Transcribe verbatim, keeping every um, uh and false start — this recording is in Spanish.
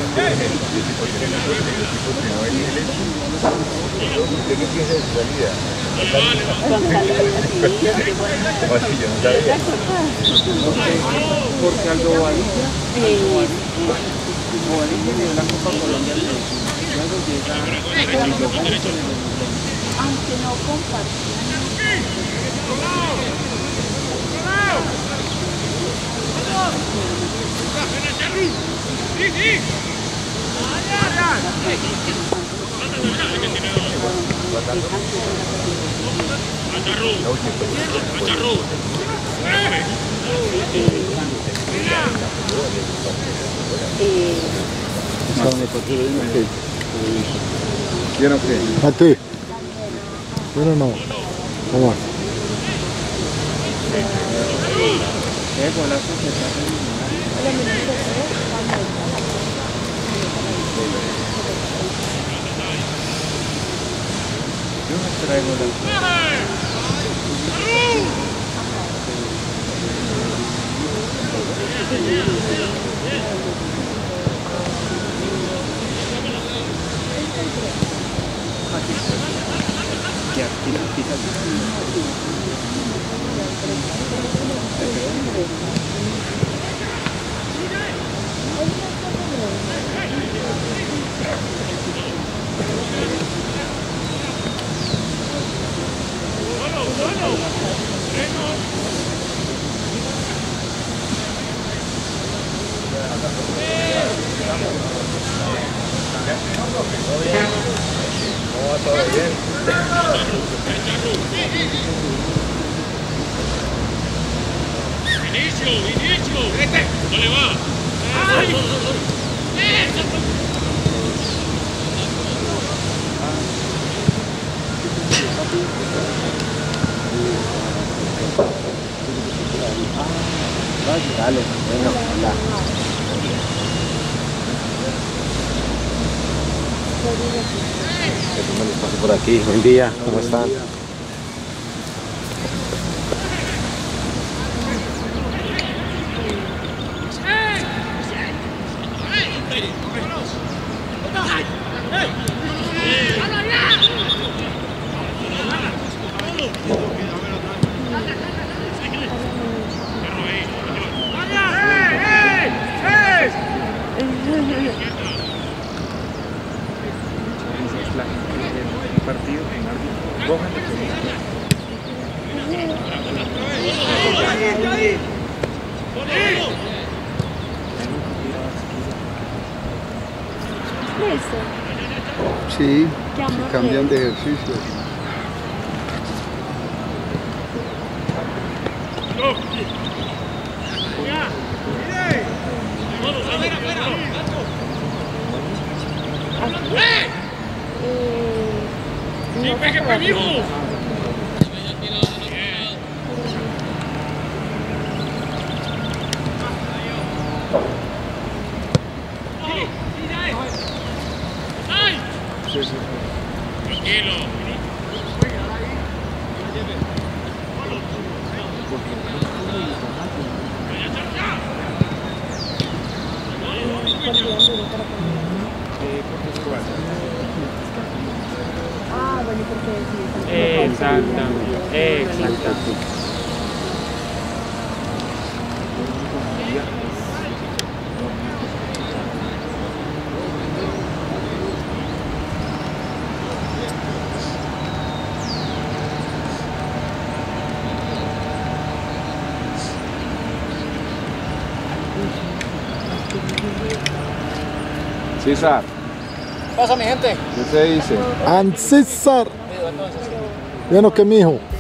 ¿Usted qué piensa de su salida? Porque Aldo Bobadilla, Bobadilla le dio la Copa Colombia al México. Luego llega aunque no compartían. ¿Vieron qué? A ti. Pero no. ¿Cómo es? qué golazo que está yo me traigo la Inicio, inicio. Dale, va. Dale, bueno, hola. Les paso por aquí. Buen día, ¿cómo están? Partido en árbitro roja. ¿Listo? Sí, si cambian de ejercicio. ¡Sí, pegue, pendijo! Tranquilo. Ah, bueno, porque sí. Exactamente, exactamente. César, ¿Qué pasa, mi gente? ¿qué se dice? ¡An César! ¿Vieron qué, mijo?